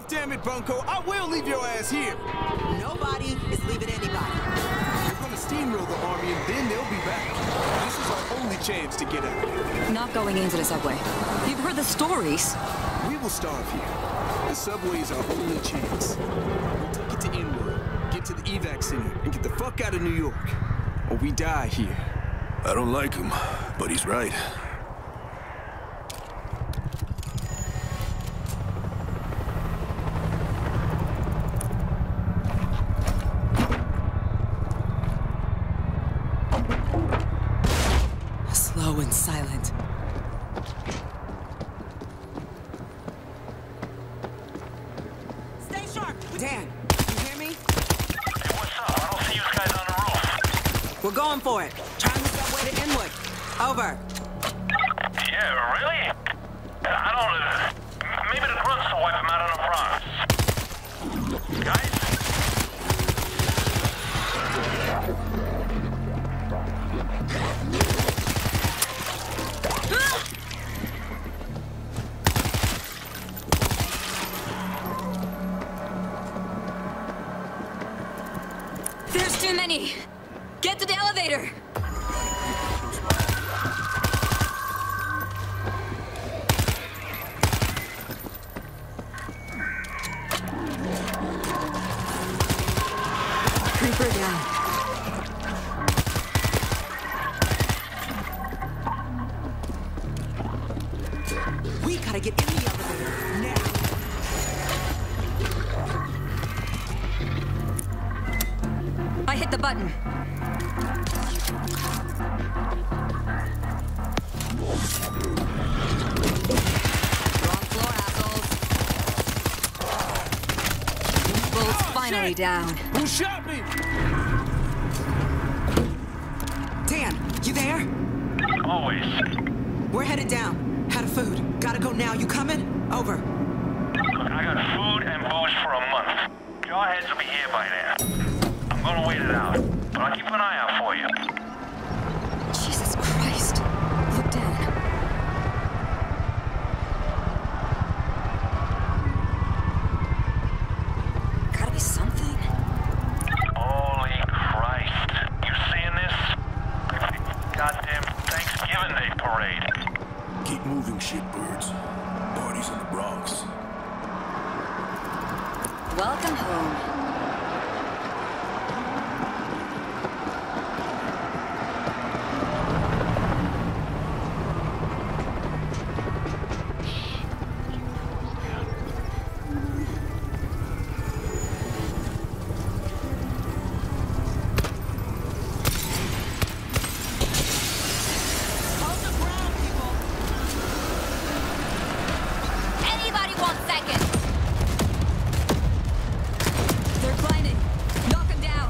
God damn it, Bunko, I will leave your ass here. Nobody is leaving anybody. We're gonna steamroll the army and then they'll be back. This is our only chance to get out. Not going into the subway. You've heard the stories. We will starve here. The subway is our only chance. We'll take it to Inwood, get to the evac center, and get the fuck out of New York. Or we die here. I don't like him, but he's right. Slow and silent. Stay sharp! Dan, you hear me? Hey, what's up? I don't see you guys on the roof. We're going for it. Turn the subway to Inwood. Over. Yeah, really? I don't... maybe the grunts will wipe him out on the Bronx. Guys? There's too many. Get to the elevator. Creeper down. We gotta get in the elevator now. I hit the button. Wrong floor, assholes. Bull's finally Shit! down. Who shot me? Dan, you there? Always. We're headed down. Out of food. Gotta go now. You coming? Over. Look, I got food and booze for a month. Jawheads will be here by then. I'm gonna wait it out, but I'll keep an eye out for you. Jesus Christ. Look down. Gotta be something. Holy Christ. You seeing this? Goddamn Thanksgiving Day parade. Keep moving, shitbirds. Party's in the Bronx. Welcome home. Hold the ground, people. Anybody want seconds? They're climbing. Knock them down.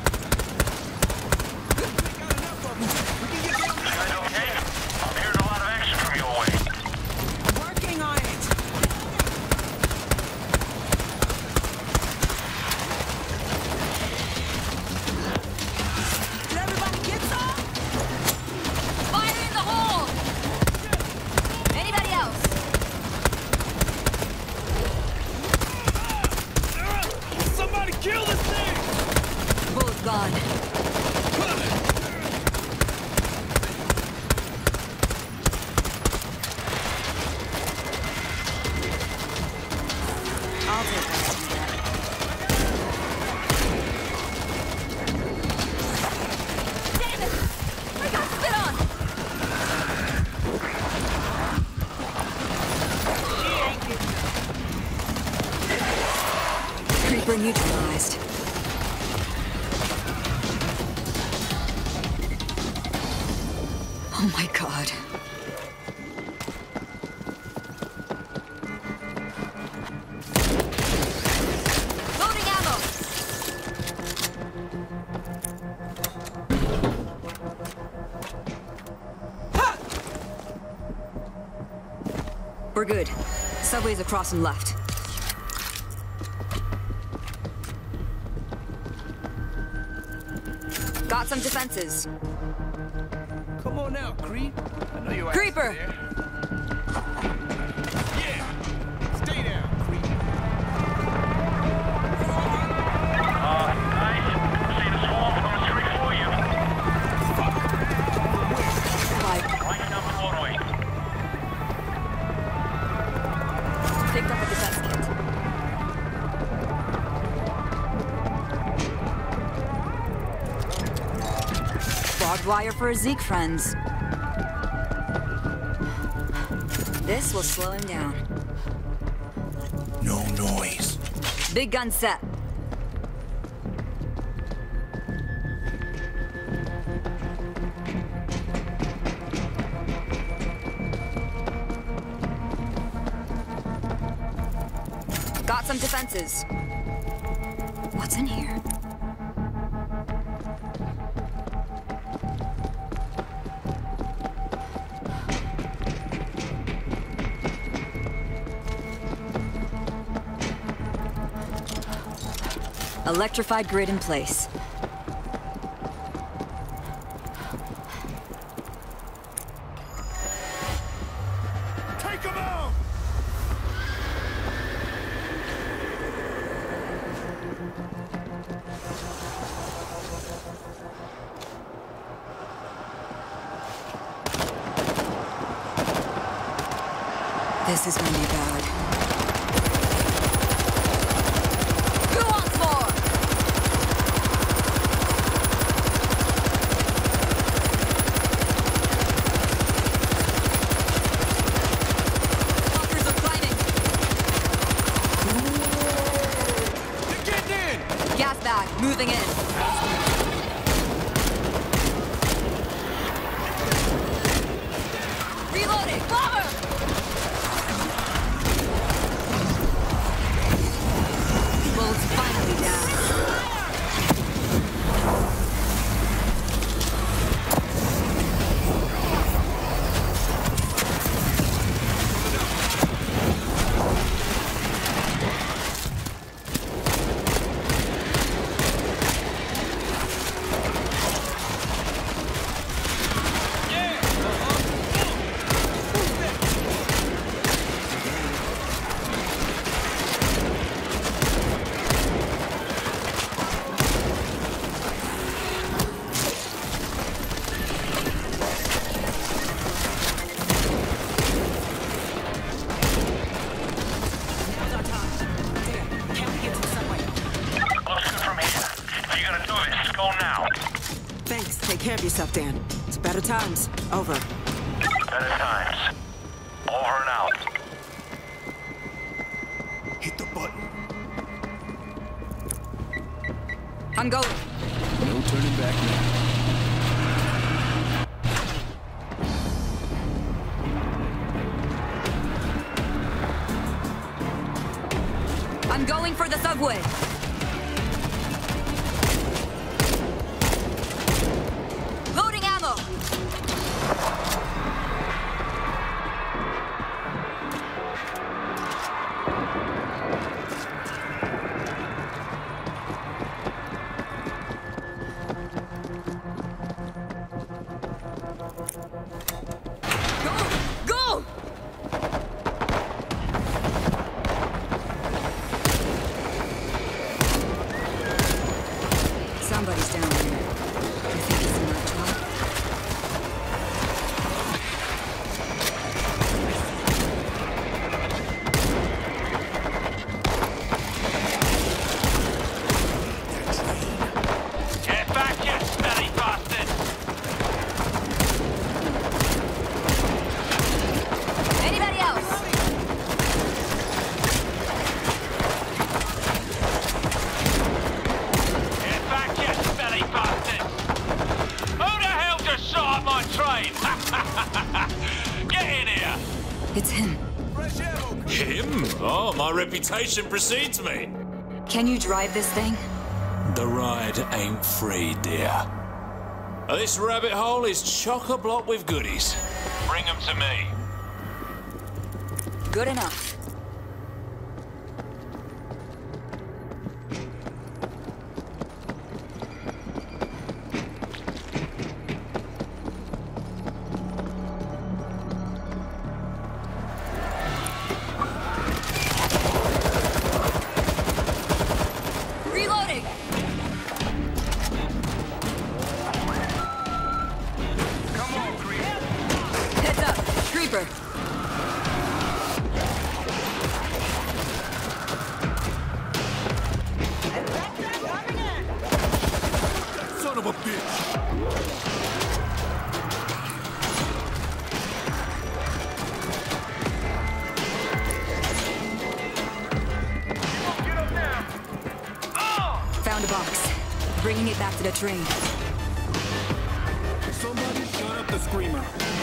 Got enough of them. We can get You guys okay? I'm hearing a lot of action from your way. Working on it. Did everybody get some? Fire in the hole! Anybody else? Somebody kill this thing! Bullet's gone. I'll take that. Damn it! I got spit on! Creeper neutralized. Oh my god. Loading ammo! We're good. Subway's across and left. Got some defenses. Come on now, Creep. I know you Creeper! Yeah! Stay down, Creep. have a defense kit. Barbed wire for his Zeke friends. This will slow him down. No noise. Big gun set. Got some defenses. What's in here? Electrified grid in place. Take him out! This is gonna be bad. Who wants more? Fuckers are climbing. They're getting in! Gas bag, moving in. Reloading! Bomber! Bullets finally down. Now's our time. Dan, can we get to the subway? Looks good from here. If you're gonna do this, go now. Thanks. Take care of yourself, Dan. It's better times. Over. Better times. Over and out. Hit the button. I'm going. No turning back now. I'm going for the subway. Loading ammo. Go! Go! Somebody's down there. You think he's in that truck? Get back, you smelly bastard! Anybody else? Get back, you smelly bastard! Who the hell just shot at my train? Get in here! It's him. Fresh ammo! Him? Oh, my reputation precedes me. Can you drive this thing? The ride ain't free, dear. This rabbit hole is chock-a-block with goodies. Bring them to me. Good enough. Reloading! Come on, Creed. Heads up! Creeper! box. Bringing it back to the train. Somebody shut up the screamer.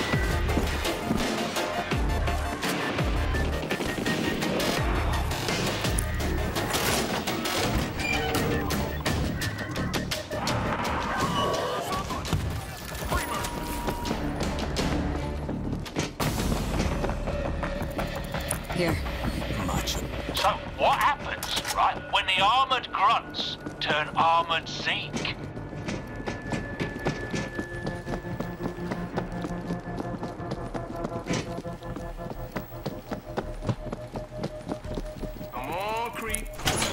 Here. Much. So, what happens, right, when the armored grunts turn armored Zeke? Come on, creep.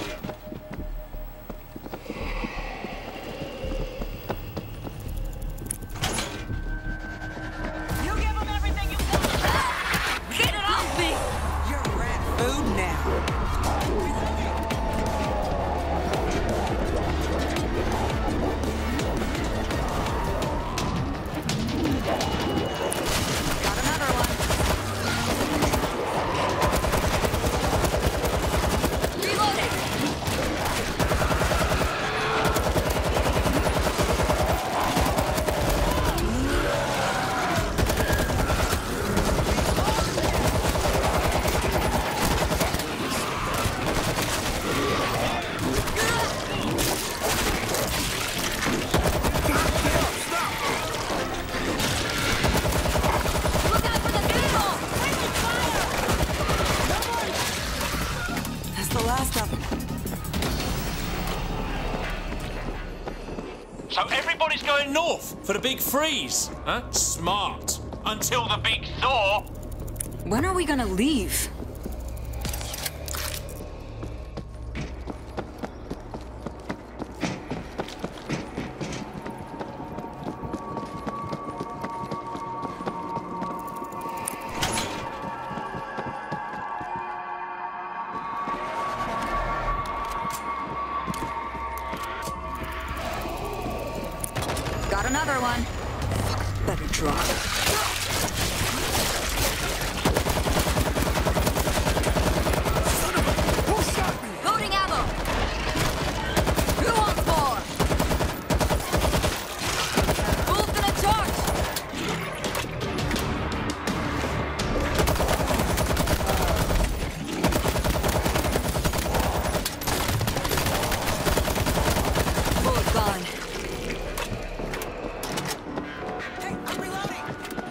You give them everything you got! Get it off me! You're rat food now. Got another one. Reloading. Look out for the vehicle! That's the last of them. So everybody's going north for the big freeze, huh? Smart. Until the big thaw. When are we gonna leave? Got another one. Better drop. Loading ammo. Who wants more? Wolf gonna charge. Bullet gone. Hey, I'm reloading!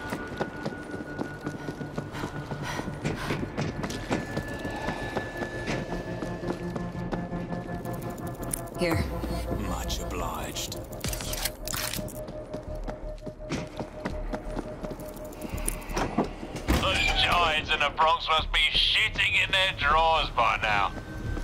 Here. Much obliged. Those giants in the Bronx must be shitting in their drawers by now.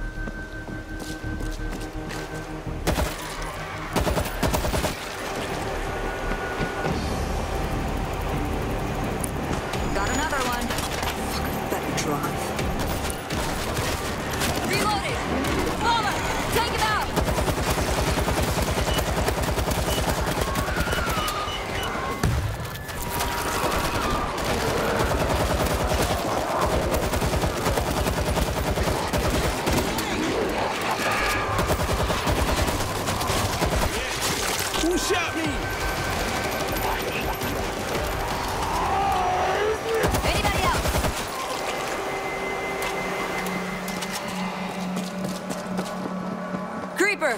Got another one. Better drive. Reloading! Bomber! Take him out! Who shot me? Anybody else? Creeper!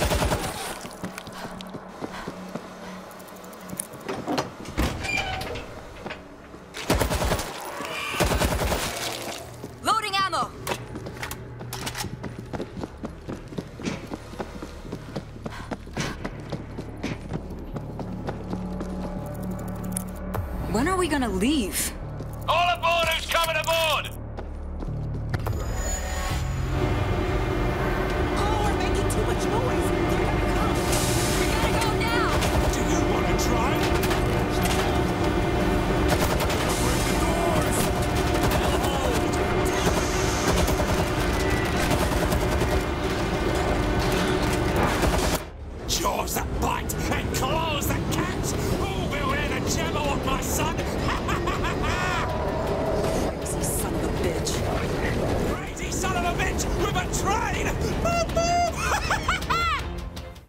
Loading ammo! When are we gonna leave?